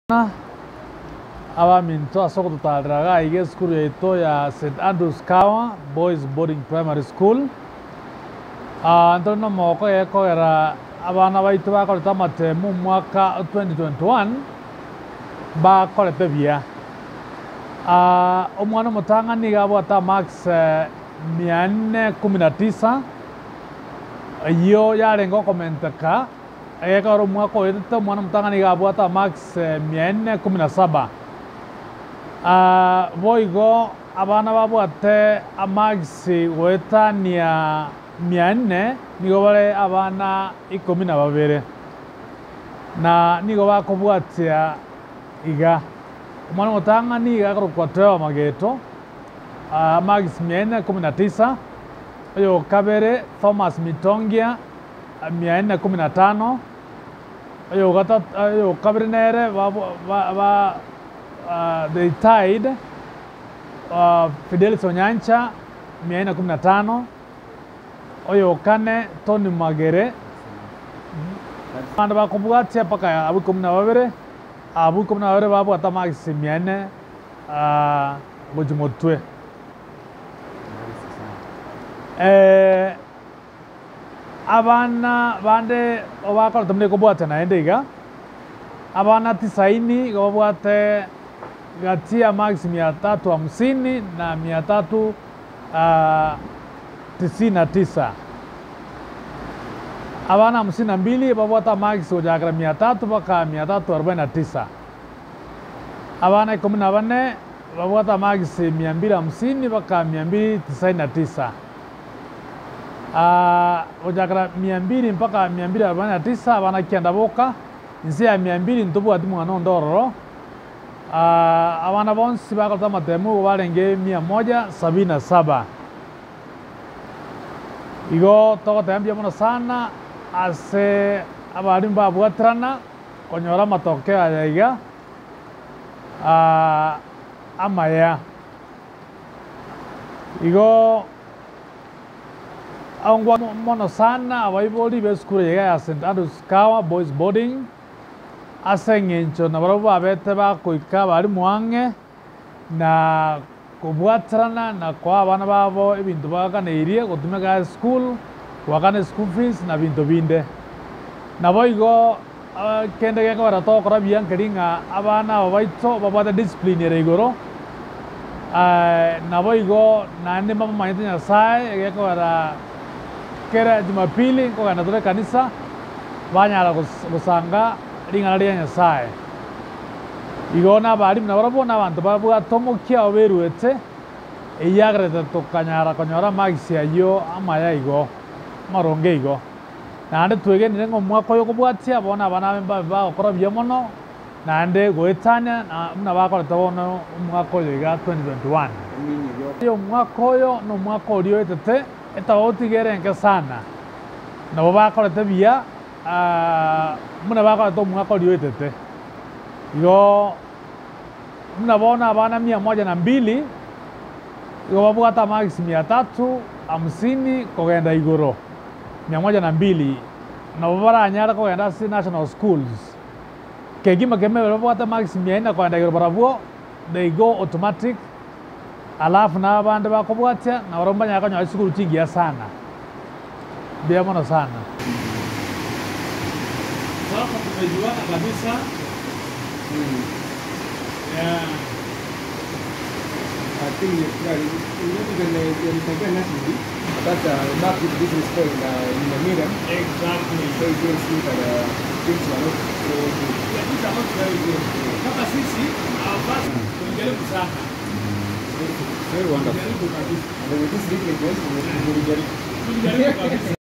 Aba minto asoko tutaraga ige school yaito ya St Andrews Kawa Boys Boarding Primary School. Antono moko eko era abana baitu bakoreta matemu mwaka 2021 bakorete bia. Omwana mutang'ani gabwata max 419 iyo yarenga komenteka eka mwaka oyete omwana mutang'ani gabwata max 417. Boigo abana babwate amagisi gwetania 400 nigo bare abana 12 na nigo bakobwatia iga omwana mutang'ani iga korokwatewa mageto amagisi 419 oyo kabere Thomas Mitongia 415 oyo kabere nere they tied Fidelis Onyancha 415 oyo kane Tony Magere banda bakobwatia paka abu 12 babwata magisi 400 bojimotwe abana bande obakora tumne kobwata naende iga abana 90 gobwate gatia max 350 na 399. Abana 52 babwata max ojakra 300 mpaka 349. Abana 14 babwata max 250 mpaka 299. Ojakra 200 mpaka 249 abana kianda boka nsi ya 200 ntobwati mwana ndororo. Abana bonsi bakoreta matemu barenge 177. Igo togotembia muno sana ase abarimu babwatirana konyora matokeo ya iga amaya igo aungwa muno sana abaibori b'eskuru iga ya St Andrews Kawa Boys Boarding ase ng'encho na barabo babete bakoika barimu ang'e na kubwatirana na kwa abana babo ebintu baganeirie gotumeka school gwakana school fees na bintu binde nabo igo kende geko baratokora biankeringa abana abo baito babwate discipline ere igoro nabo igo nande mama manyete Nyasaye geko bara kera Jumapili nkogana tore kanisa banyara gusanga ringana ria Nyasaye igo n'abarimu nabarabona abantu babwatomokia oberuete eyagrete tokanyara konyora magisi ayo amaya igo maronge igo nande twegenire ng'omwaka oyo kobwatia abona abana bagokora bia mono nande goetania muna bakoreta bono omwaka oyo iga 2021 oyo omwaka oyo n'omwaka orio etete etagotigerenke sana nabo bakorete bia muna bakoreta omwaka orio etete igo mnabona abana 102 igo babwata magisi 350 kogenda igoro 102 nabo baranyara kogenda ase national schools kegima keme babwata magisi 400 kogenda igoro barabwo they go automatic alafu na abande bakobwatia na baromba nyaka nyoa school chingia sana bia mono sana sasa tumejuana kabisa. Yeah. I think you can nationally, but not with this is going in the middle. Exactly. So you can see that things are not so good. Yeah, things are not very good. Kama sisi, our first, tunajaribu sana. Very wonderful. And with this request, we will get it.